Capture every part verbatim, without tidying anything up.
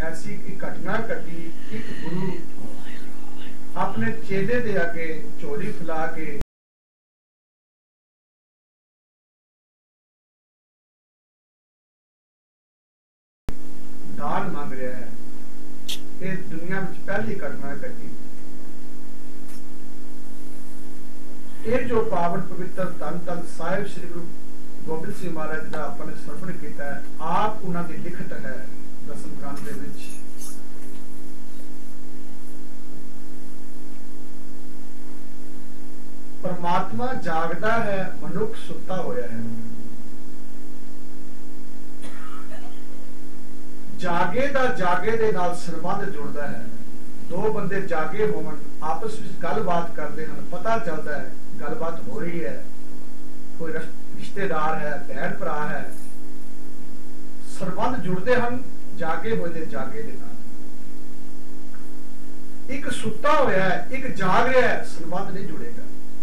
ऐसी एक घटना घटी। एक गुरु अपने चेले दे आगे झोली फैला के दान मांग रहा है। ये दुनिया में पहली घटना घटी। ये जो पावन पवित्र धन धन साहिब श्री गुरु गोबिंद सिंह महाराज का अपने समर्पण किया है, आप उन्होंने लिखत है दसम ग्रंथ दे विच। परमात्मा जागदा है, मनुख सुता होया है। जागे दा जागे दे नाल संबंध जुड़दा है। दो बंदे जागे होवन, आपस में गलबात करते हैं, पता चलता है गलबात हो रही है, कोई रिश्तेदार है, भैन भरा है, संबंध जुड़ते हैं जागे हुए जागे दे नाल। एक सुता होया है, एक जाग रहा है, संबंध नहीं जुड़ेगा।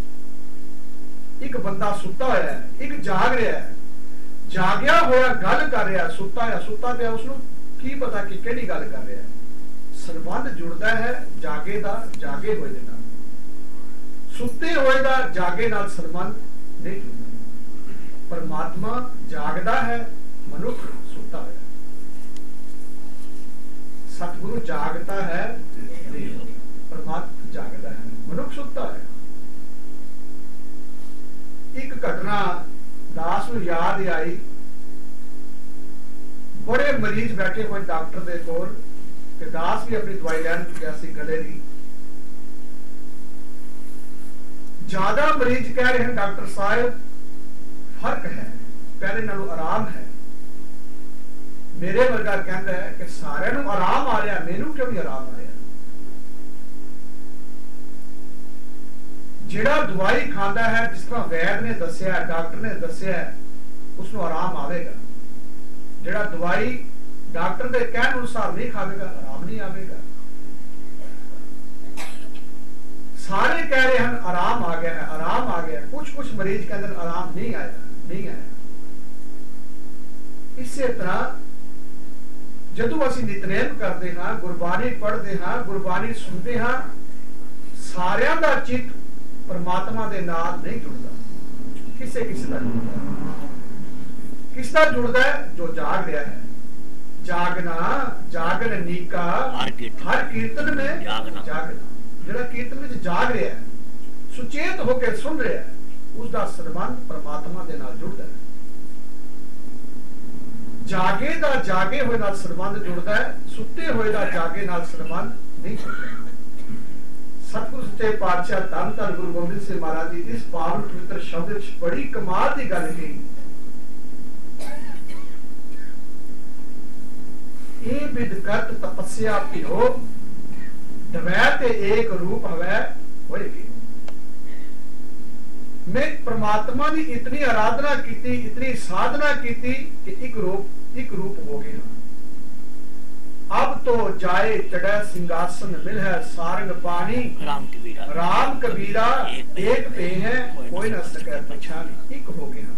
एक बंदा सुता होया है, एक जाग रहा है। जागया होया गल कर रहा, सुता है सुता पे उसनु की पता कि केड़ी गल कर रहा है। संबंध जुड़ता है जागे दा जागे होए दे नाल। सुते होए दा जागे नाल संबंध नहीं जुड़ता। परमात्मा जागदा है, मनुख सुता है। सतगुरु जागता है, परमात्मा जागदा है, मनुख सुता है। एक घटना दास नूं याद आई। बड़े मरीज बैठे हुए डॉक्टर दे कोल, ते दास भी अपनी दवाई लैन गया सी गले दी। ज्यादा मरीज कह रहे हैं डॉक्टर साहब फर्क है, पहले नालों आराम है। मेरे वर्गा कहता है कि सारे नूं आराम आ रहा, मैनू क्यों नहीं आराम आ रहा। जिहड़ा दवाई खांदा है, जिस तरह वैद ने दस्या, डॉक्टर ने दस्या, उसनूं आराम आवेगा। जिहड़ा दवाई डॉक्टर दे कहण अनुसार नहीं खावेगा, आराम नहीं आवेगा। सारे कह रहे हैं आराम आ गया है, आराम आ गया। कुछ कुछ मरीज के अंदर आराम नहीं आया, नहीं आया। इसी तरह जदों असीं नितनेम करते हैं, गुरबाणी पढ़ते हैं, गुरबाणी सुनते हैं, सारियां दा चित्त परमात्मा दे नाल नहीं जुड़ता। किसे किसे दा जुड़दा, किसदा जुड़दा है? जो जाग रहा है। जागना जागन नीका हर कीर्तन में जागना। जिहड़ा कीर्तन में जाग रहा है, सुचेत होकर सुन रहा है, उसका संबंध परमात्मा दे नाल जुड़दा है। जागे दा जागे होए नाल संबंध जुड़दा है, सुते होए दा जागे नाल संबंध नहीं जुड़दा। सतगुरु सच्चे पातशाह धन धन गुरु गोबिंद सिंह महाराज जी इस पावन पवित्र शब्द विच बड़ी कमाल की गल कही। ए विद करत तपस्या पियो, दवै ते एक रूप हवै होएगी। मैं परमात्मा की इतनी आराधना की, इतनी साधना की कि एक रूप एक रूप हो गया। अब तो जाए चढ़े सिंहासन मिल है सारंग पानी, राम कबीरा राम कबीरा एक पे है कोई न सके पछानी। एक हो गया,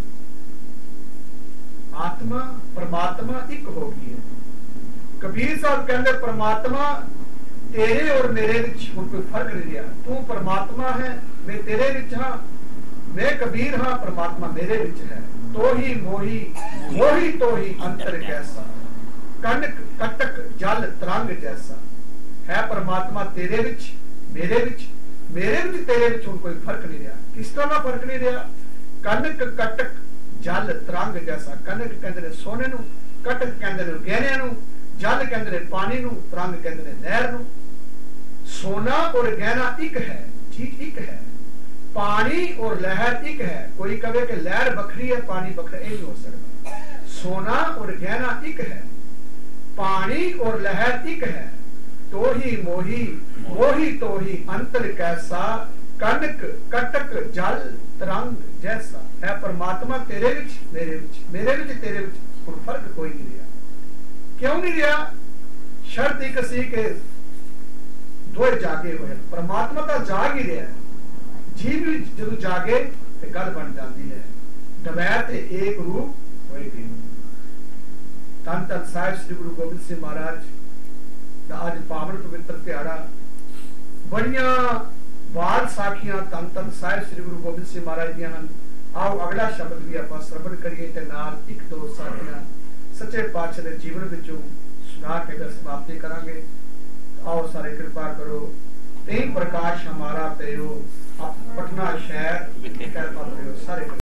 आत्मा परमात्मा एक हो गई है। कबीर साहब कहते परमात्मा तेरे और मेरे विच हुण कोई फर्क नहीं रहा। तू परमात्मा है, मैं तेरे विच हां, मैं कबीर हां, परमात्मा मेरे विच है। तो ही मोही मोही तो ही अंतर कैसा, कनक कटक जल तरंग जैसा है। परमात्मा तेरे विच मेरे विच, मेरे विच तेरे विच हुण कोई फर्क नहीं रहा। किस तरह का फर्क नहीं रहा? कनक कटक जल तरंग जैसा। कनक कहंदे ने सोने नूं, कटक कहंदे ने गहने नूं, जल कहंदे ने पानी नूं, तरंग कहंदे ने नहर नूं। सोना और गहना एक है, चीज एक है। पानी और लहर एक है। कोई कहे कि लहर बखरी है, पानी बखरा, नहीं हो सकता। सोना और गहना एक है, पानी और लहर एक है। तो ही मोही मोही तो ही अंतर कैसा, कनक कटक जल तरंग जैसा है। परमात्मा तेरे विच मेरे विच, मेरे विच तेरे विच कोई फर्क कोई नहीं रहा। क्यों नहीं रहा? शर्त एक सी के दो जागे हुए। परमात्मा तो जाग ही रहा है, जीव भी जो जागे तो गल बन जाती है। दवै ते एक रूप होएगी। धन धन साहिब श्री गुरु गोबिंद सिंह महाराज अज पावन पवित्र दिहाड़ा बड़िया बाल साखियां धन धन साहिब श्री गुरु गोबिंद सिंह महाराज दियां हन। आओ अगला शब्द भी आप श्रवण करिए ते नाल एक दो साखियां सच्चे पातशाह के जीवन विचों सुना के फिर समाप्ति करांगे। आओ सारे कृपा करो। तेई प्रकाश हमारा पयो पटना शहर सारे